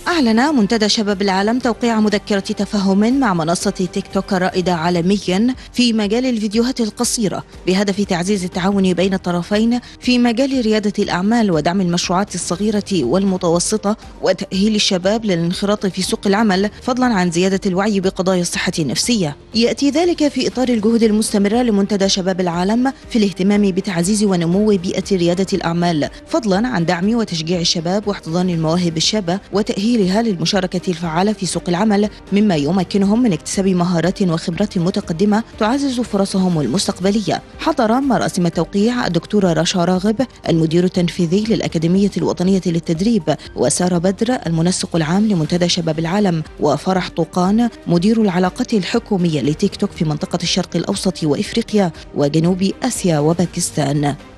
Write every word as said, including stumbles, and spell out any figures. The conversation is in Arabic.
أعلن منتدى شباب العالم توقيع مذكرة تفاهم مع منصة تيك توك الرائدة عالميا في مجال الفيديوهات القصيرة بهدف تعزيز التعاون بين الطرفين في مجال ريادة الأعمال ودعم المشروعات الصغيرة والمتوسطة وتأهيل الشباب للانخراط في سوق العمل، فضلا عن زيادة الوعي بقضايا الصحة النفسية. يأتي ذلك في إطار الجهود المستمرة لمنتدى شباب العالم في الاهتمام بتعزيز ونمو بيئة ريادة الأعمال، فضلا عن دعم وتشجيع الشباب واحتضان المواهب الشابة وتأهيل لها للمشاركة الفعالة في سوق العمل، مما يمكنهم من اكتساب مهارات وخبرات متقدمة تعزز فرصهم المستقبلية. حضر مراسم التوقيع الدكتورة رشا راغب المدير التنفيذي للأكاديمية الوطنية للتدريب، وسارة بدر المنسق العام لمنتدى شباب العالم، وفرح طوقان مدير العلاقات الحكومية لتيك توك في منطقة الشرق الأوسط وإفريقيا وجنوب آسيا وباكستان.